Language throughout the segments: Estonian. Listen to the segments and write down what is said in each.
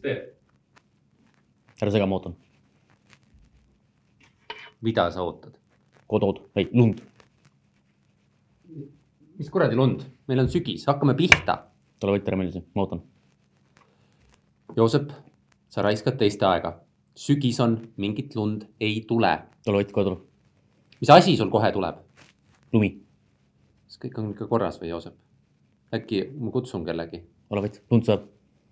teed? Ära sega, ma ootan. Mida sa ootad? Kodood, ei, lund. Mis kuradi lund? Meil on sügis, hakkame pihta. Tule võit, tere meeldisi, ma ootan. Joosep, sa raiskad teiste aega. Sügis on, mingit lund ei tule. Tule võit, kohe tule. Mis asi sul kohe tuleb? Lumi. Kas kõik on ikka korras või, Joosep? Äkki ma kutsun kellegi? Ole võit, lund saab.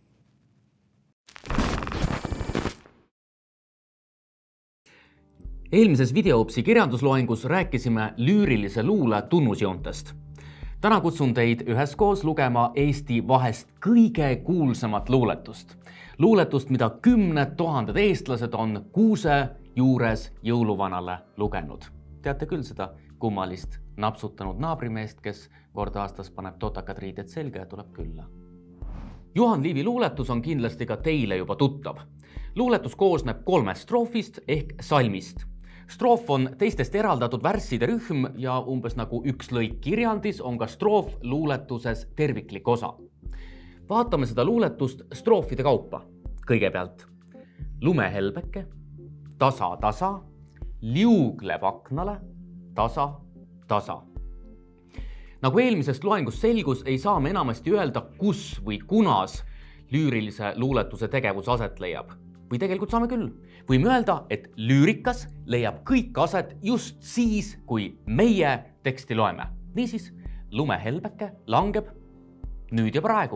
Eelmises videoopsi kirjandusloengus rääkisime lüürilise luule tunnusjoontest. Täna kutsun teid üheskoos lugema Eesti vahest kõige kuulsamat luuletust. Luuletust, mida 10 000 eestlased on kuuse juures jõuluvanale lugenud. Teate küll seda kummalist napsutanud naabrimeest, kes kord aastas paneb totakad riided selga ja tuleb külla. Juhan Liivi luuletus on kindlasti ka teile juba tuttav. Luuletus koosneb 3 stroofist ehk salmist. Stroof on teistest eraldatud värsside rühm ja umbes nagu üks lõik kirjandis on ka stroof luuletuses terviklik osa. Vaatame seda luuletust stroofide kaupa. Kõigepealt lumehelbeke, tasa, tasa, liugleb aknale, tasa, tasa. Nagu eelmisest loengust selgus, ei saa me enamasti öelda, kus või kunas lüürilise luuletuse tegevus aset leiab. Või tegelikult saame küll. Võime öelda, et lüürikas leiab kõik aset just siis, kui meie teksti loeme. Niisiis, lumehelbeke langeb nüüd ja praegu.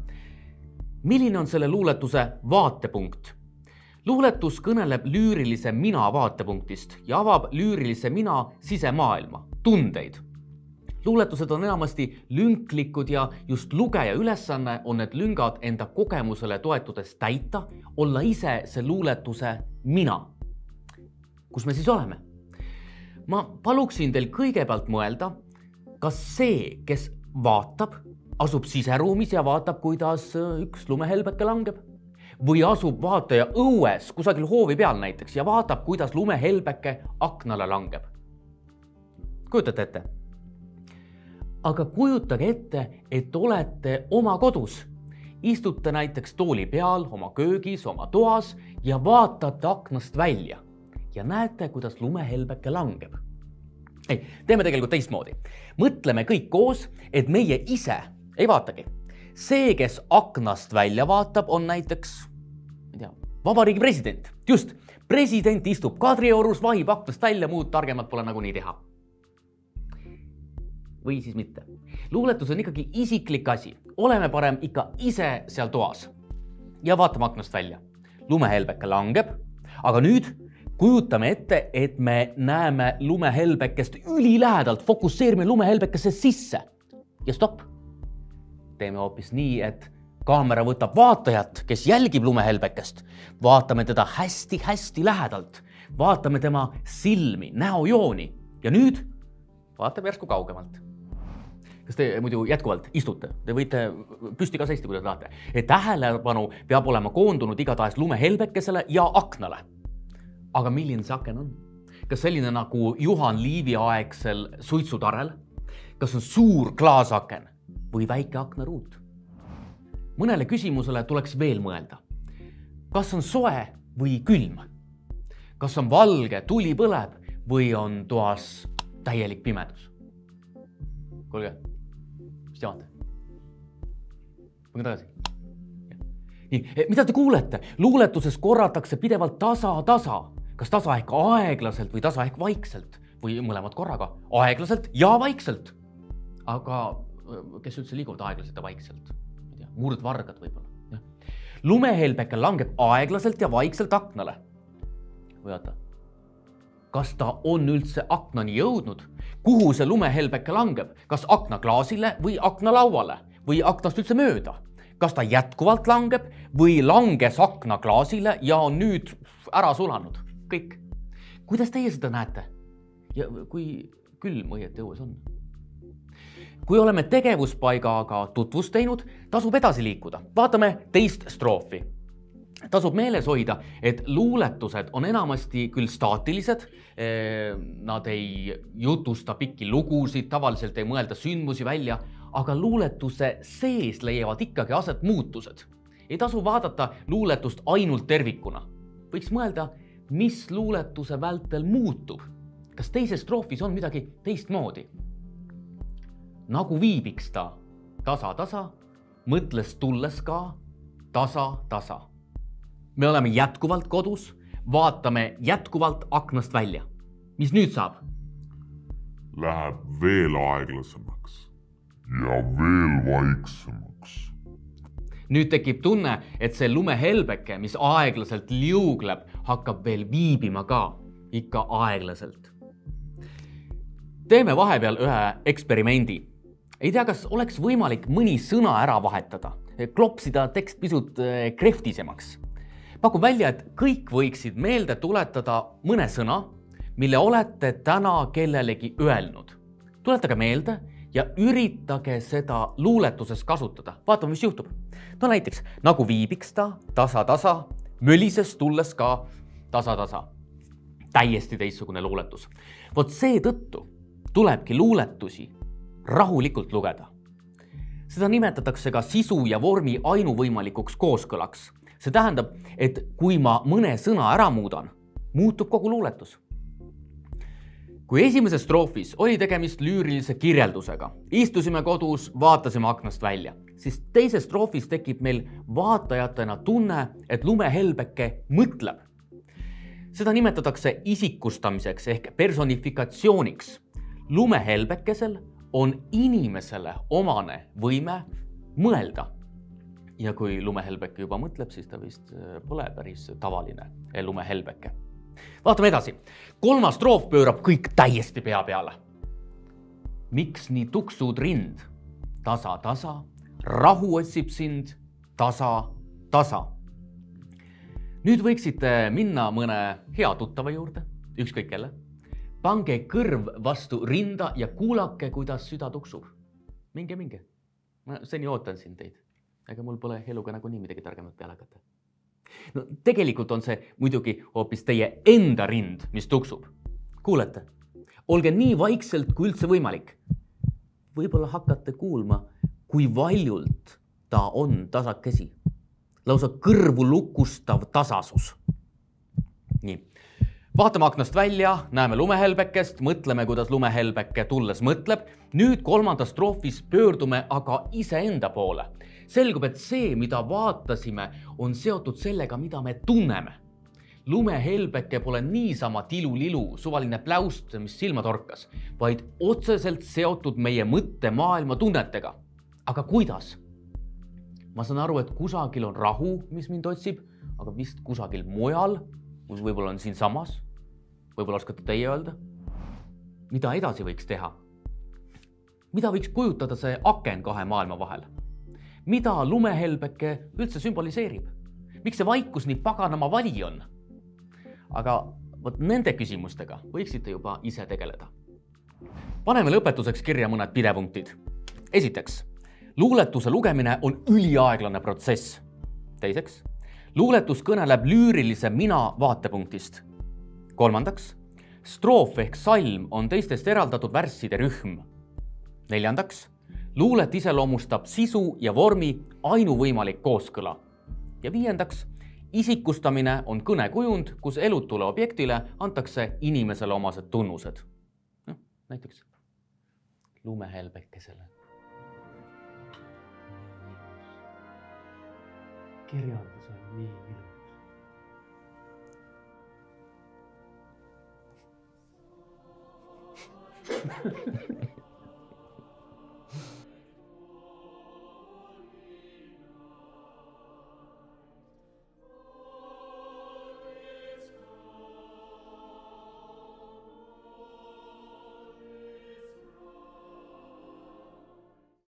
Milline on selle luuletuse vaatepunkt? Luuletus kõneleb lüürilise mina vaatepunktist ja avab lüürilise mina sisemaailma, tundeid. Luuletused on enamasti lünklikud ja just lugeja ülesanne on need lüngad enda kogemusele toetudes täita, olla ise see luuletuse mina. Kus me siis oleme? Ma paluksin teil kõigepealt mõelda, kas see, kes vaatab, asub siseruumis ja vaatab, kuidas üks lumehelbeke langeb? Või asub vaataja õues kusagil hoovi peal näiteks ja vaatab, kuidas lumehelbeke aknale langeb? Kujutate ette? Aga kujutage ette, et olete oma kodus. Istute näiteks tooli peal, oma köögis, oma toas ja vaatate aknast välja. Ja näete, kuidas lumehelbeke langeb. Ei, teeme tegelikult teistmoodi. Mõtleme kõik koos, et meie ise ei vaatagi. See, kes aknast välja vaatab, on näiteks vabariigi president. Just, president istub Kadriorus, vahib aknast välja, muud targemat pole nagunii teha. Või siis mitte. Luuletus on ikkagi isiklik asi. Oleme parem ikka ise seal toas. Ja vaatame aknast välja. Lumehelbeke langeb, aga nüüd kujutame ette, et me näeme lumehelbekest ülilähedalt, fokusseerime lumehelbekesse sisse. Ja stopp. Teeme hoopis nii, et kaamera võtab vaatajat, kes jälgib lumehelbekest. Vaatame teda hästi lähedalt. Vaatame tema silmi, näojooni. Ja nüüd vaatame järsku kaugemalt. Kas te muidu jätkuvalt istute? Te võite püsti ka seista, kui te tahate. Tähelepanu peab olema koondunud igatahes lumehelbekesele ja aknale. Aga milline see aken on? Kas selline nagu Juhan Liivi aegsel suitsutarel? Kas on suur klaasaken või väike aknaruut? Mõnele küsimusele tuleks veel mõelda. Kas on soe või külm? Kas on valge, tuli põleb või on toas täielik pimedus? Kuulge, mis teate? Võnge tagasi. Nii, mida te kuulete? Luuletuses korratakse pidevalt tasa. Kas tasa ehk aeglaselt või tasa ehk vaikselt? Või mõlemad korraga? Aeglaselt ja vaikselt. Aga kes üldse liiguvad aeglaselt ja vaikselt? Murdvargad võib-olla. Lumehelbeke langeb aeglaselt ja vaikselt aknale. Või oota. Kas ta on üldse aknani jõudnud? Kuhu see lumehelbeke langeb? Kas aknaklaasile või aknalauale? Või aknast üldse mööda? Kas ta jätkuvalt langeb või langes aknaklaasile ja on nüüd ära sulanud? Kõik. Kuidas teie seda näete? Ja kui külm õieti õues on? Kui oleme tegevuspaigaga tutvust teinud, tasub edasi liikuda. Vaatame teist stroofi. Tasub meeles hoida, et luuletused on enamasti küll staatilised, nad ei jutusta pikki lugusid, tavaliselt ei mõelda sündmusi välja, aga luuletuse sees leiavad ikkagi aset muutused. Ei tasu vaadata luuletust ainult tervikuna. Võiks mõelda, mis luuletuse vältel muutub. Kas teises stroofis on midagi teistmoodi? Nagu viibiks ta tasa-tasa, mõtles tulles ka tasa-tasa. Me oleme jätkuvalt kodus, vaatame jätkuvalt aknast välja. Mis nüüd saab? Läheb veel aeglasemaks ja veel vaiksemaks. Nüüd tekib tunne, et see lumehelbeke, mis aeglaselt liugleb, hakkab veel viibima ka, ikka aeglaselt. Teeme vahepeal ühe eksperimendi. Ei tea, kas oleks võimalik mõni sõna ära vahetada, klopsida tekst pisut krehvtisemaks. Pakun välja, et kõik võiksid meelde tuletada mõne sõna, mille olete täna kellelegi öelnud. Tuletage meelde ja üritage seda luuletuses kasutada. Vaatame, mis juhtub. No näiteks, nagu viibiks ta tasa-tasa, mölises tulles ka tasa-tasa. Täiesti teistsugune luuletus. Vot see tõttu tulebki luuletusi rahulikult lugeda. Seda nimetatakse ka sisu ja vormi ainuvõimalikuks kooskõlaks. See tähendab, et kui ma mõne sõna ära muudan, muutub kogu luuletus. Kui esimeses stroofis oli tegemist lüürilise kirjeldusega, istusime kodus, vaatasime aknast välja, siis teises stroofis tekib meil vaatajatena tunne, et lumehelbeke mõtleb. Seda nimetatakse isikustamiseks ehk personifikatsiooniks. Lumehelbekesel on inimesele omane võime mõelda. Ja kui lumehelbeke juba mõtleb, siis ta vist pole päris tavaline lumehelbeke. Vaatame edasi. 3. stroof pöörab kõik täiesti pea peale. Miks nii tuksud rind? Tasa-tasa, rahu otsib sind, tasa-tasa. Nüüd võiksite minna mõne hea tuttava juurde, ükskõik kelle. Pange kõrv vastu rinda ja kuulake, kuidas süda tuksub. Minge. Ma seni ootan siin teid. Ega mul pole eluga nagu nii midagi targemat peale hakata. No, tegelikult on see muidugi hoopis teie enda rind, mis tuksub. Kuulete? Olge nii vaikselt, kui üldse võimalik. Võib-olla hakkate kuulma, kui valjult ta on tasakesi. Lausa kõrvu lukustav tasasus. Nii. Vaatame aknast välja, näeme lumehelbekest, mõtleme, kuidas lumehelbeke tulles mõtleb. Nüüd 3. stroofis pöördume aga iseenda poole. Selgub, et see, mida vaatasime, on seotud sellega, mida me tunneme. Lumehelbeke pole niisama tilu-lilu, suvaline pläust, mis silma torkas, vaid otseselt seotud meie mõttemaailma tunnetega. Aga kuidas? Ma saan aru, et kusagil on rahu, mis mind otsib, aga vist kusagil mujal, võib-olla on siin samas. Võib-olla oskate teie öelda? Mida edasi võiks teha? Mida võiks kujutada see aken kahe maailma vahel? Mida lumehelbeke üldse sümboliseerib? Miks see vaikus nii paganama vali on? Aga võt nende küsimustega võiksite juba ise tegeleda. Paneme lõpetuseks kirja mõned pidepunktid. Esiteks, luuletuse lugemine on üliaeglane protsess. Teiseks, luuletus kõneleb lüürilise mina vaatepunktist. 3. stroof ehk salm on teistest eraldatud värsside rühm. 4. luulet iseloomustab sisu ja vormi ainuvõimalik kooskõla. Ja 5. isikustamine on kõnekujund, kus elutule objektile antakse inimesele omased tunnused. Näiteks lumehelbekesele. Kirjandus on nii ilus.